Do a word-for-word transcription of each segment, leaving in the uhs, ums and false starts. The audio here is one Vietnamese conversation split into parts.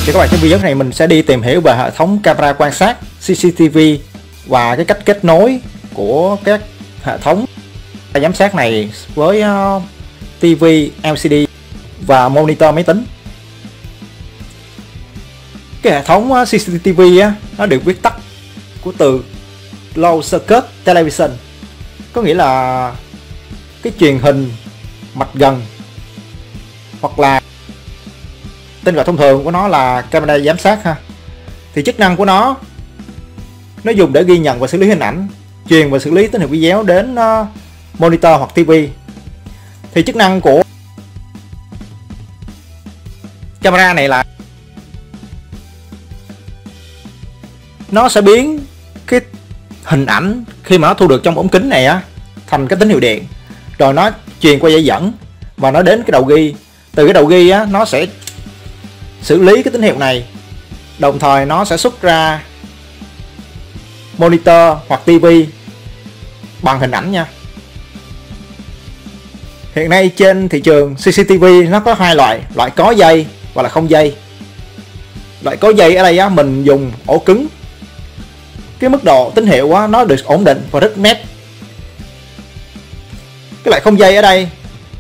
Thì các bạn, trong video này mình sẽ đi tìm hiểu về hệ thống camera quan sát xê xê tê vê và cái cách kết nối của các hệ thống giám sát này với uh, ti vi, lờ xê đê và monitor máy tính. Cái hệ thống uh, xê xê tê vê á, nó được viết tắt của từ Closed Circuit Television, có nghĩa là cái truyền hình mặt gần, hoặc là tên gọi thông thường của nó là camera giám sát ha. Thì chức năng của nó nó dùng để ghi nhận và xử lý hình ảnh, truyền và xử lý tín hiệu video đến uh, monitor hoặc ti vi. Thì chức năng của camera này là nó sẽ biến cái hình ảnh khi mà nó thu được trong ống kính này á thành cái tín hiệu điện, rồi nó truyền qua dây dẫn và nó đến cái đầu ghi. Từ cái đầu ghi á, nó sẽ xử lý cái tín hiệu này, đồng thời nó sẽ xuất ra monitor hoặc ti vi bằng hình ảnh nha. Hiện nay trên thị trường xê xê tê vê nó có hai loại, loại có dây và là không dây. Loại có dây ở đây á, mình dùng ổ cứng, cái mức độ tín hiệu á, nó được ổn định và rất nét. Cái loại không dây ở đây,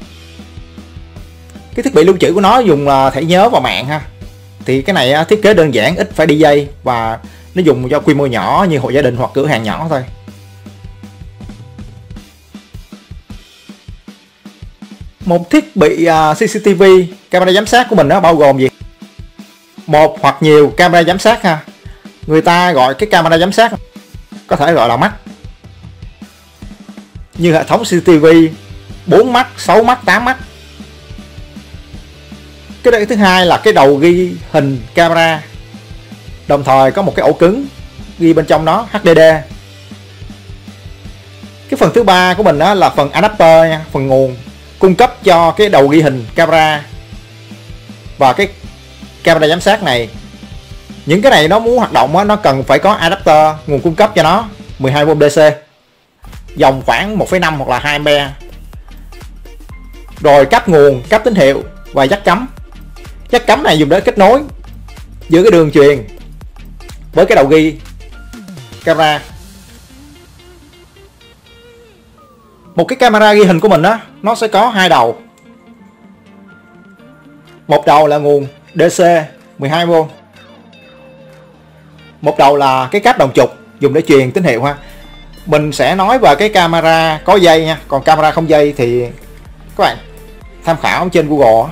cái thiết bị lưu trữ của nó dùng là thẻ nhớ và mạng ha. Thì cái này thiết kế đơn giản, ít phải đi dây, và nó dùng cho quy mô nhỏ như hộ gia đình hoặc cửa hàng nhỏ thôi. Một thiết bị xê xê tê vê camera giám sát của mình nó bao gồm gì? Một hoặc nhiều camera giám sát ha. Người ta gọi cái camera giám sát có thể gọi là mắt, như hệ thống xê xê tê vê bốn mắt, sáu mắt, tám mắt. Cái đây thứ hai là cái đầu ghi hình camera, đồng thời có một cái ổ cứng ghi bên trong nó hát đê đê. Cái phần thứ ba của mình đó là phần adapter nha, phần nguồn cung cấp cho cái đầu ghi hình camera và cái camera giám sát này. Những cái này nó muốn hoạt động đó, nó cần phải có adapter, nguồn cung cấp cho nó mười hai vôn đê xê, dòng khoảng một phẩy năm hoặc là hai ampe, rồi cáp nguồn, cáp tín hiệu và jack cắm. Jack cắm này dùng để kết nối giữa cái đường truyền với cái đầu ghi camera. Một cái camera ghi hình của mình á, nó sẽ có hai đầu. Một đầu là nguồn đê xê mười hai vôn, một đầu là cái cáp đồng trục dùng để truyền tín hiệu ha. Mình sẽ nói về cái camera có dây nha, còn camera không dây thì các bạn tham khảo trên Google.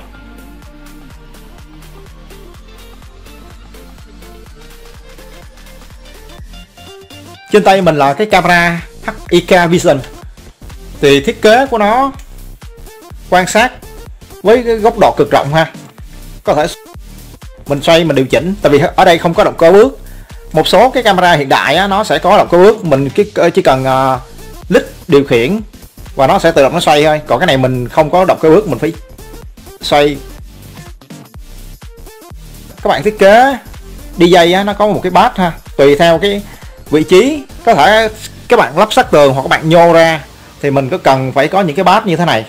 Trên tay mình là cái camera hát i ca Vision. Thì thiết kế của nó quan sát với cái góc độ cực rộng ha. Có thể mình xoay mình điều chỉnh, tại vì ở đây không có động cơ bước. Một số cái camera hiện đại á, nó sẽ có động cơ bước, mình chỉ cần uh, lít điều khiển và nó sẽ tự động nó xoay thôi. Còn cái này mình không có động cơ bước, mình phải xoay. Các bạn thiết kế đi dây á, nó có một cái bát ha, tùy theo cái vị trí, có thể các bạn lắp sát tường hoặc các bạn nhô ra, thì mình có cần phải có những cái bát như thế này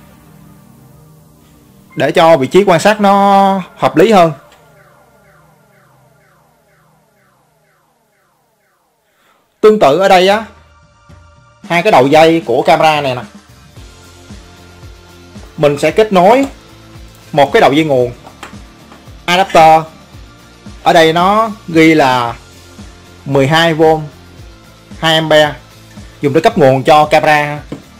để cho vị trí quan sát nó hợp lý hơn. Tương tự ở đây á, hai cái đầu dây của camera này nè, mình sẽ kết nối một cái đầu dây nguồn adapter. Ở đây nó ghi là mười hai vôn hai ampe, dùng để cấp nguồn cho camera.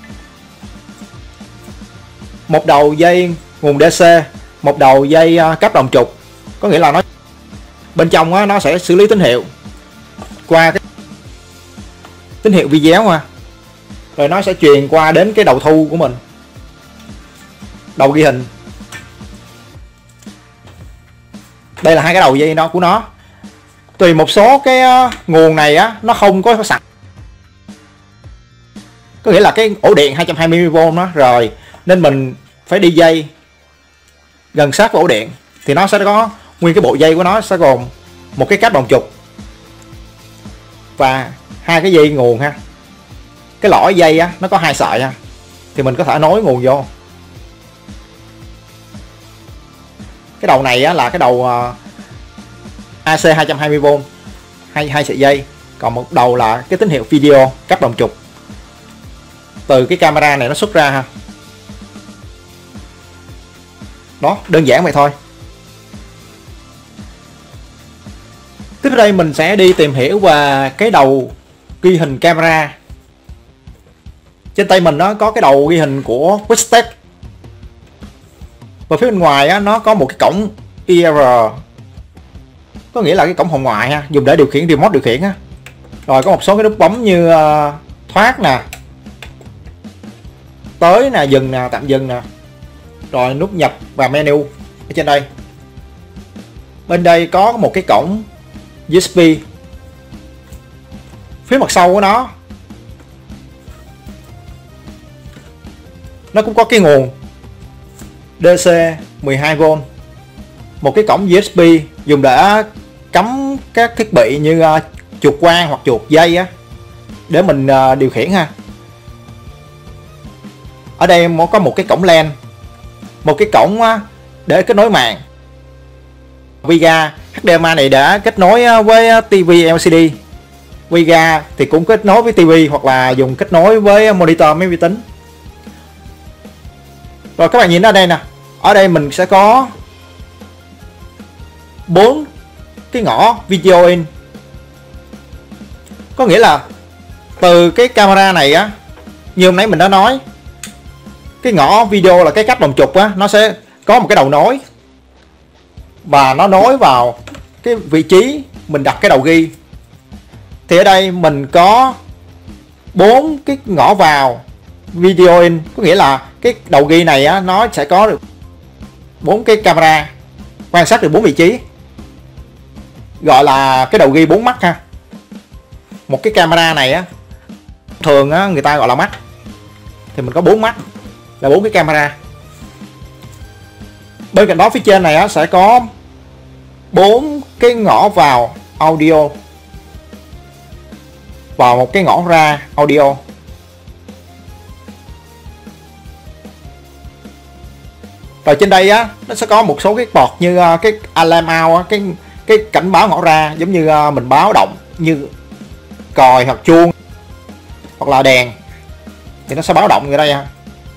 Một đầu dây nguồn đê xê, một đầu dây cấp đồng trục, có nghĩa là nó bên trong á, nó sẽ xử lý tín hiệu qua cái tín hiệu video ha, rồi nó sẽ truyền qua đến cái đầu thu của mình, đầu ghi hình. Đây là hai cái đầu dây đó của nó. Tùy một số cái uh, nguồn này á, nó không có sẵn, có nghĩa là cái ổ điện hai trăm hai mươi vôn đó rồi, nên mình phải đi dây gần sát với ổ điện. Thì nó sẽ có nguyên cái bộ dây của nó sẽ gồm một cái cáp đồng trục và hai cái dây nguồn ha. Cái lõi dây á, nó có hai sợi ha, thì mình có thể nối nguồn vô. Cái đầu này á, là cái đầu uh, a xê hai trăm hai mươi vôn, hai hai sợi dây, còn một đầu là cái tín hiệu video cáp đồng trục từ cái camera này nó xuất ra ha. Đó, đơn giản vậy thôi. Tiếp đây mình sẽ đi tìm hiểu về cái đầu ghi hình camera. Trên tay mình nó có cái đầu ghi hình của Quixtech. Và phía bên ngoài á, nó có một cái cổng i rờ, có nghĩa là cái cổng hồng ngoại ha, dùng để điều khiển remote điều khiển á. Rồi có một số cái nút bấm như uh, thoát nè, tới nè, dừng nè, tạm dừng nè. Rồi nút nhập và menu ở trên đây. Bên đây có một cái cổng u ét bê. Phía mặt sau của nó nó cũng có cái nguồn đê xê mười hai vôn, một cái cổng u ét bê dùng để cắm các thiết bị như uh, chuột quang hoặc chuột dây á, để mình uh, điều khiển ha. Ở đây có một cái cổng LAN, một cái cổng uh, để kết nối mạng Viga. hát đê em ai này đã kết nối uh, với uh, tivi lờ xê đê. Viga thì cũng kết nối với tivi hoặc là dùng kết nối với monitor máy vi tính. Rồi các bạn nhìn ở đây nè, ở đây mình sẽ có bốn cái ngõ video in. Có nghĩa là từ cái camera này á, như hôm nãy mình đã nói, cái ngõ video là cái cáp đồng trục á, nó sẽ có một cái đầu nối và nó nối vào cái vị trí mình đặt cái đầu ghi. Thì ở đây mình có bốn cái ngõ vào video in, có nghĩa là cái đầu ghi này á, nó sẽ có được bốn cái camera quan sát được bốn vị trí, gọi là cái đầu ghi bốn mắt ha. Một cái camera này á, thường á, người ta gọi là mắt, thì mình có bốn mắt là bốn cái camera. Bên cạnh đó phía trên này á, sẽ có bốn cái ngõ vào audio và một cái ngõ ra audio. Rồi trên đây á, nó sẽ có một số cái port như uh, cái alarm out á, cái cái cảnh báo ngõ ra, giống như uh, mình báo động như còi hoặc chuông hoặc là đèn thì nó sẽ báo động ở đây ha.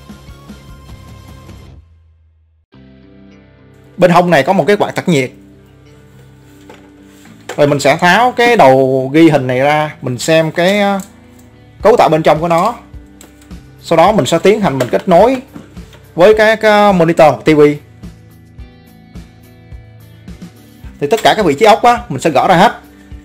Bên hông này có một cái quạt tản nhiệt. Rồi mình sẽ tháo cái đầu ghi hình này ra, mình xem cái uh, cấu tạo bên trong của nó. Sau đó mình sẽ tiến hành mình kết nối với các uh, monitor hoặc tivi. Thì tất cả các vị trí ốc á, mình sẽ gỡ ra hết.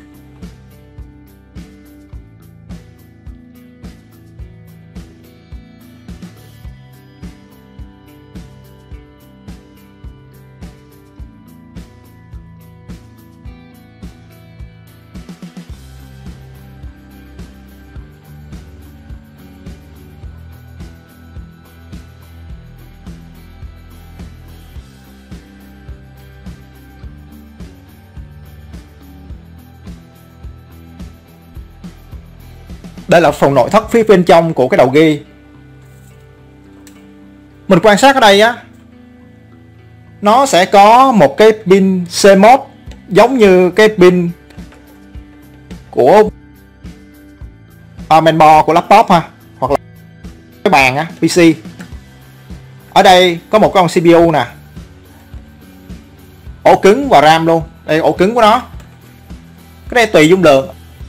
Đây là phần nội thất phía bên trong của cái đầu ghi. Mình quan sát ở đây á, nó sẽ có một cái pin xê em o ét giống như cái pin của uh, mainboard của laptop ha, hoặc là cái bàn á, pê xê. Ở đây có một con xê pê u nè, ổ cứng và RAM luôn. Đây ổ cứng của nó. Cái này tùy dung lượng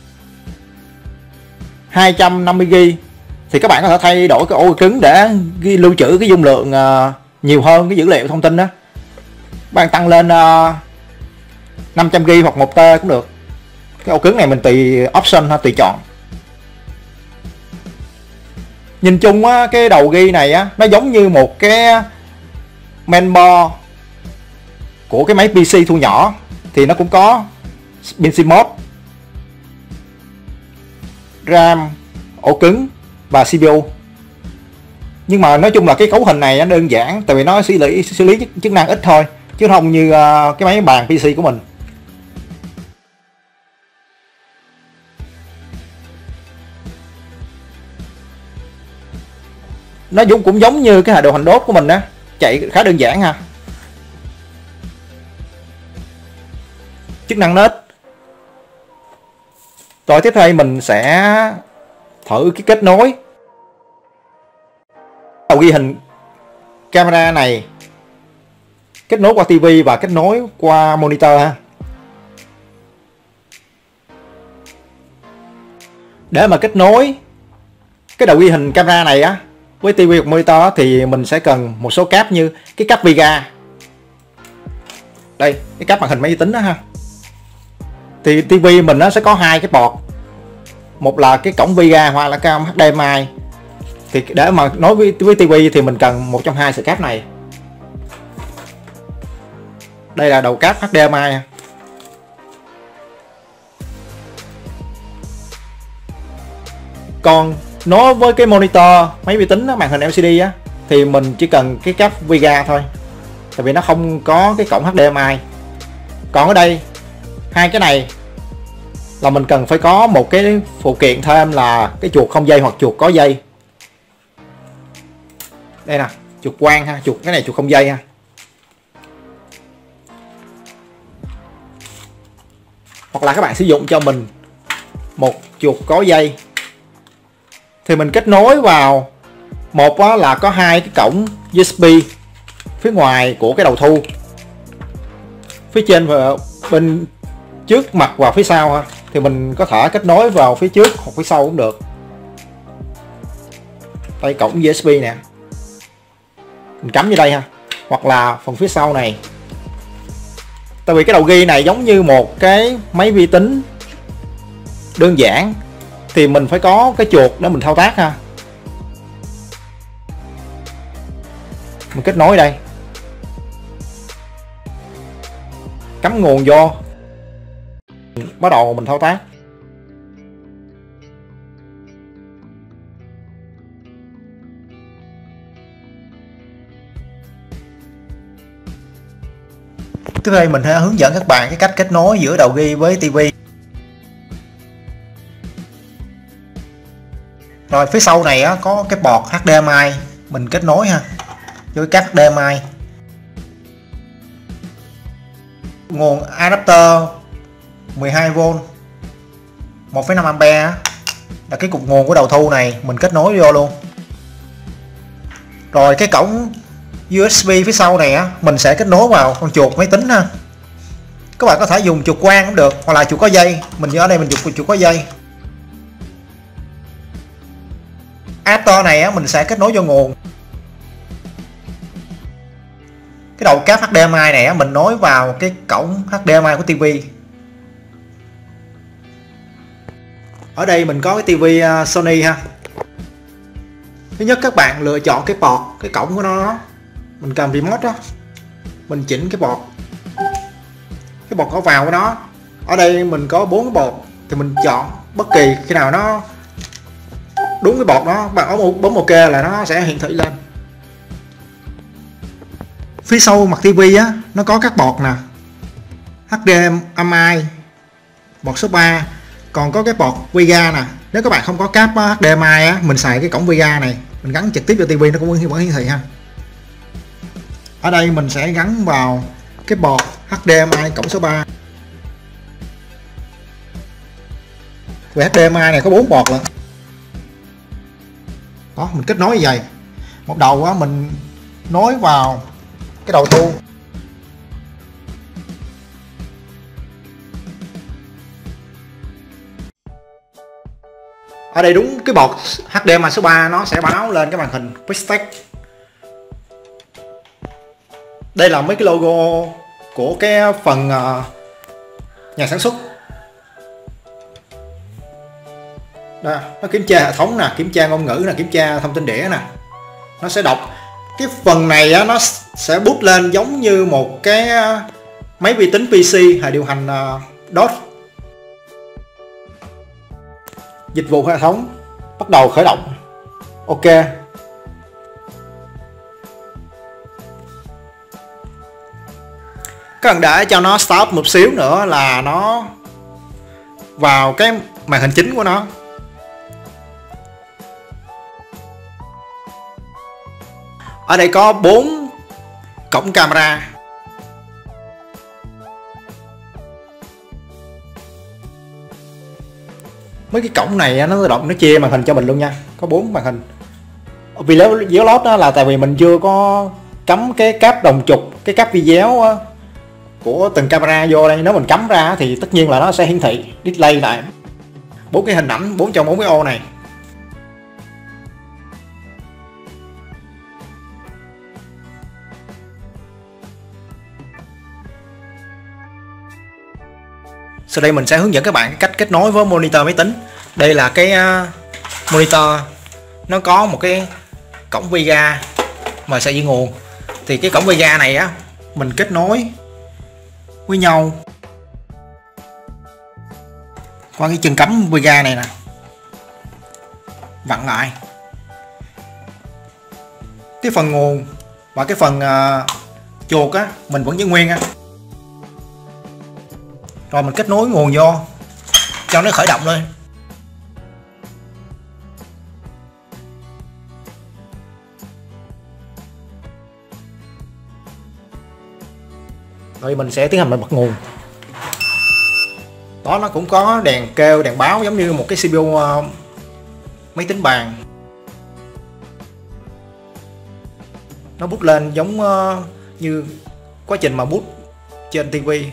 hai trăm năm mươi gi ga bai thì các bạn có thể thay đổi cái ổ cứng để ghi lưu trữ cái dung lượng uh, nhiều hơn cái dữ liệu thông tin đó. Bạn tăng lên uh, năm trăm gi ga bai hoặc một tê cũng được. Cái ổ cứng này mình tùy option ha, tùy chọn. Nhìn chung á, cái đầu ghi này á, nó giống như một cái mainboard của cái máy pê xê thu nhỏ, thì nó cũng có pin xê em o ét, RAM, ổ cứng và xê pê u. Nhưng mà nói chung là cái cấu hình này nó đơn giản, tại vì nó xử lý xử lý chức năng ít thôi, chứ không như uh, cái máy bàn pê xê của mình. Nó cũng cũng giống như cái hệ điều hành đốt của mình á, chạy khá đơn giản ha. chức năng nó ít. Rồi tiếp theo mình sẽ thử cái kết nối đầu ghi hình camera này, kết nối qua tivi và kết nối qua monitor ha. Để mà kết nối cái đầu ghi hình camera này á với tivi hoặc monitor á, thì mình sẽ cần một số cáp như cái cáp Viga. Đây, cái cáp màn hình máy vi tính đó ha. Thì tivi mình nó sẽ có hai cái port. Một là cái cổng Viga hoặc là cổng hát đê em i. Thì để mà nối với, với tivi thì mình cần một trong hai sợi cáp này. Đây là đầu cáp hát đê em i. Còn nối với cái monitor máy vi tính đó, màn hình lờ xê đê á, thì mình chỉ cần cái cáp Viga thôi, tại vì nó không có cái cổng hát đê em i. Còn ở đây hai cái này là mình cần phải có một cái phụ kiện thêm là cái chuột không dây hoặc chuột có dây. Đây nè, chuột quang ha, chuột cái này chuột không dây ha. Hoặc là các bạn sử dụng cho mình một chuột có dây. Thì mình kết nối vào, một là có hai cái cổng u ét bê phía ngoài của cái đầu thu, phía trên và bên trước mặt và phía sau ha. Thì mình có thể kết nối vào phía trước hoặc phía sau cũng được. Đây cổng u ét bê nè, mình cắm vô đây ha, hoặc là phần phía sau này. Tại vì cái đầu ghi này giống như một cái máy vi tính đơn giản thì mình phải có cái chuột để mình thao tác ha. Mình kết nối đây, cắm nguồn vô, bắt đầu mình thao tác. Tiếp theo mình sẽ hướng dẫn các bạn cái cách kết nối giữa đầu ghi với tivi. Rồi phía sau này á, có cái port hát đê em i mình kết nối ha, với các hát đê em i. Nguồn adapter mười hai vôn một phẩy năm ampe là cái cục nguồn của đầu thu này, mình kết nối vô luôn. Rồi cái cổng u ét bê phía sau này á, mình sẽ kết nối vào con chuột máy tính ha. Các bạn có thể dùng chuột quang cũng được, hoặc là chuột có dây. Mình ở đây mình dùng chuột có dây. Adapter này á, mình sẽ kết nối vô nguồn. Cái đầu cáp hát đê em i này á, mình nối vào cái cổng hát đê em i của tivi. Ở đây mình có cái tivi Sony ha. Thứ nhất các bạn lựa chọn cái port, cái cổng của nó, mình cầm remote đó, mình chỉnh cái port, cái port có vào của nó. Ở đây mình có bốn cái port thì mình chọn bất kỳ khi nào nó đúng cái port đó, bạn bấm ok là nó sẽ hiển thị lên. Phía sau mặt tivi á, nó có các port nè, hát đê em i, port số ba, còn có cái port Viga nè. Nếu các bạn không có cáp hát đê em i á, mình xài cái cổng Viga này, mình gắn trực tiếp vào tivi nó cũng vẫn hiển thị ha. Ở đây mình sẽ gắn vào cái port hát đê em i cổng số ba. Về hát đê em i này có bốn port lận. Đó, mình kết nối như vậy. Một đầu á, mình nối vào cái đầu thu. Ở đây đúng cái port hát đê em i số ba nó sẽ báo lên cái màn hình Pixtech. Đây là mấy cái logo của cái phần uh, nhà sản xuất. Đó, nó kiểm tra hệ thống nè, kiểm tra ngôn ngữ nè, kiểm tra thông tin đĩa nè. Nó sẽ đọc cái phần này á, nó sẽ boot lên giống như một cái máy vi tính pê xê hệ điều hành uh, đốt. Dịch vụ hệ thống bắt đầu khởi động. Ok. Các bạn để cho nó stop một xíu nữa là nó vào cái màn hình chính của nó. Ở đây có bốn cổng camera. mấy cái cổng này nó tự động nó chia màn hình cho mình luôn nha, có bốn màn hình. Vì nếu video lót đó là tại vì mình chưa có cắm cái cáp đồng trục, cái cáp video của từng camera vô đây. Nếu mình cắm ra thì tất nhiên là nó sẽ hiển thị display lại bốn cái hình ảnh bốn trong bốn cái ô này. Sau đây mình sẽ hướng dẫn các bạn cách kết nối với monitor máy tính. Đây là cái uh, monitor, nó có một cái cổng Vega mà sợi dây nguồn. Thì cái cổng Vega này á, mình kết nối với nhau qua cái chân cắm Vega này nè, vặn lại. Cái phần nguồn và cái phần uh, chuột á mình vẫn giữ nguyên á. Rồi mình kết nối nguồn vô cho nó khởi động lên. Rồi mình sẽ tiến hành mình bật nguồn. Đó, nó cũng có đèn kêu, đèn báo giống như một cái xê pê u uh, máy tính bàn. Nó bút lên giống uh, như quá trình mà bút trên tivi.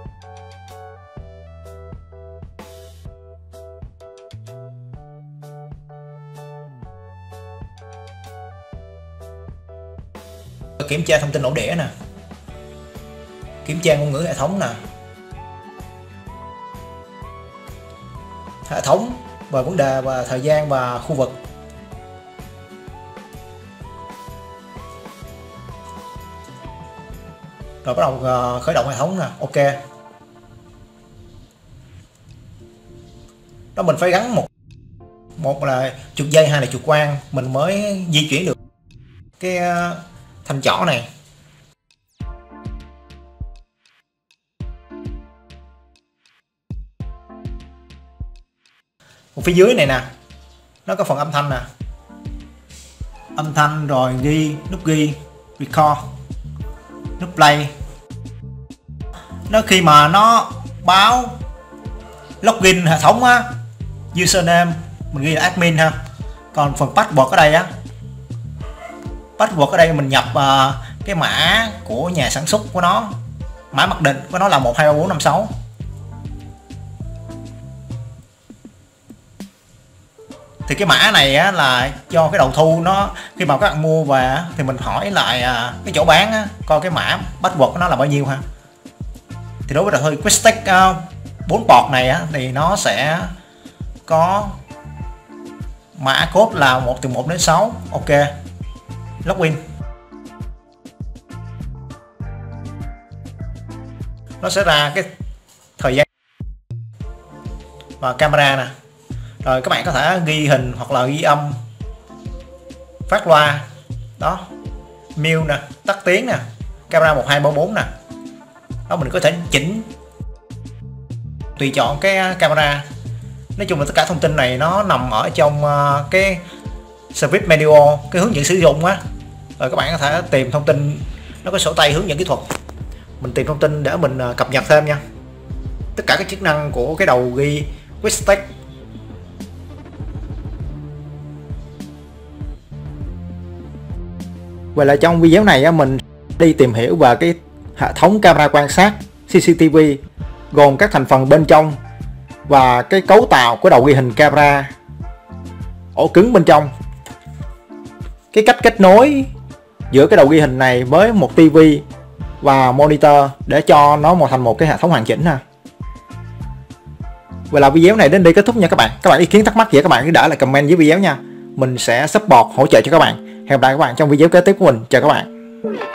Kiểm tra thông tin ổ đĩa nè, kiểm tra ngôn ngữ hệ thống nè, hệ thống và vấn đề và thời gian và khu vực. Rồi bắt đầu khởi động hệ thống nè. Ok, đó mình phải gắn một một là chuột dây, hai là chuột quang, mình mới di chuyển được cái thanh chỏ này. Một phía dưới này nè, nó có phần âm thanh nè, âm thanh rồi ghi, nút ghi, record, nút play. Nó khi mà nó báo login hệ thống á, username mình ghi là admin ha. Còn phần password ở đây á, password ở đây mình nhập uh, cái mã của nhà sản xuất của nó, mã mặc định của nó là một hai ba bốn năm sáu. Thì cái mã này á, là cho cái đầu thu nó khi mà các bạn mua về á, thì mình hỏi lại uh, cái chỗ bán á, coi cái mã password của nó là bao nhiêu ha. Thì đối với đầu thu Questec uh, bốn port này á, thì nó sẽ có mã code là một từ một đến sáu. Ok, login. Nó sẽ ra cái thời gian và camera nè. Rồi các bạn có thể ghi hình hoặc là ghi âm, phát loa. Đó, mute nè, tắt tiếng nè, camera một hai ba bốn nè. Đó, mình có thể chỉnh tùy chọn cái camera. Nói chung là tất cả thông tin này nó nằm ở trong uh, cái service manual, cái hướng dẫn sử dụng á. Rồi các bạn có thể tìm thông tin, nó có sổ tay hướng dẫn kỹ thuật, mình tìm thông tin để mình uh, cập nhật thêm nha. Tất cả các chức năng của cái đầu ghi Questec. Vậy là trong video này á, mình đi tìm hiểu về cái hệ thống camera quan sát xê xê tê vê gồm các thành phần bên trong và cái cấu tạo của đầu ghi hình camera, ổ cứng bên trong, cái cách kết nối giữa cái đầu ghi hình này với một tivi và monitor để cho nó một thành một cái hệ thống hoàn chỉnh ha. Vậy là video này đến đây kết thúc nha các bạn. Các bạn ý kiến thắc mắc gì các bạn cứ để lại comment dưới video nha. Mình sẽ support hỗ trợ cho các bạn. Hẹn gặp lại các bạn trong video kế tiếp của mình. Chào các bạn.